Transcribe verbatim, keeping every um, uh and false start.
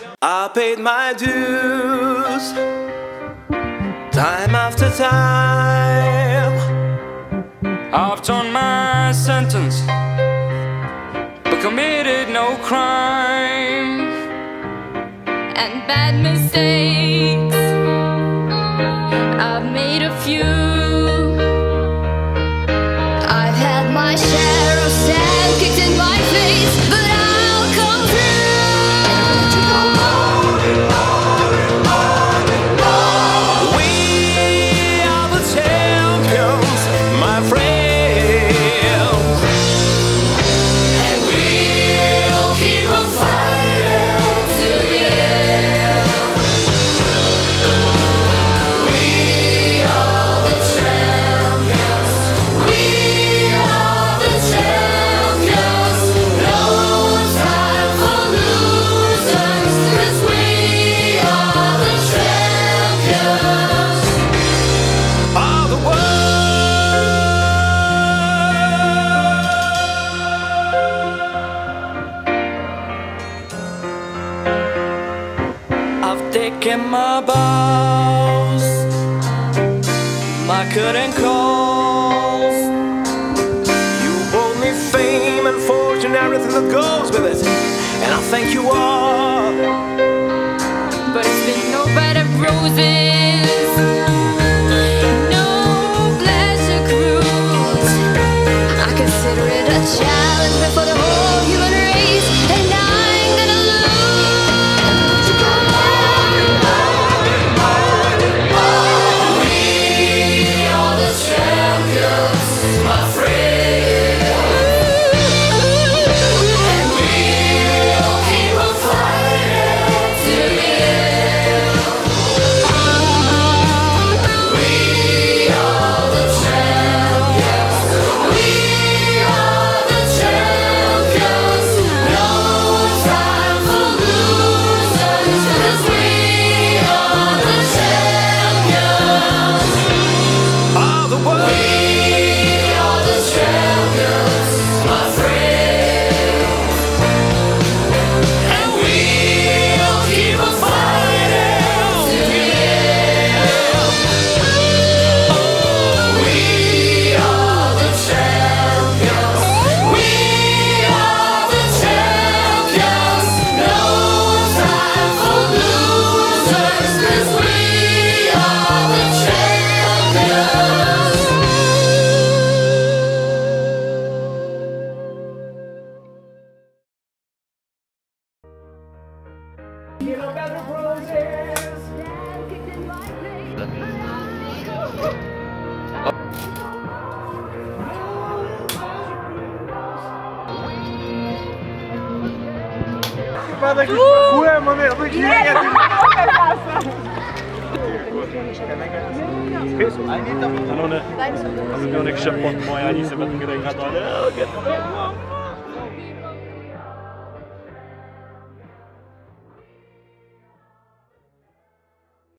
I paid my dues, time after time. I've done my sentence, but committed no crime. And bad mistakes, I've made a few. I've had my share of sand kicked in my face, but I'll come through. We are the champions, my friends, And we'll keep on fighting to the end. We are the champions. We are the champions. No time for losers, 'cause we are the champions. of the world. I've taken my bows, my curtain calls. You brought me fame and fortune, everything that goes with it, and I thank you all. But it's been no bed of roses, no pleasure cruise. I consider it a challenge for the whole human race, and I'm gonna lose. We are the champions, my friend. And we'll keep on fighting to the end. We are the champions. We are the champions. No time for losers, 'cause we are the champions. Of the world. We are the champions, my friend. And we'll keep on fighting to the end. We are the champions. We are the champions. No time for losers, 'cause we are the champions. Ano ne? Aby byl někde pod moje, ani se bez kde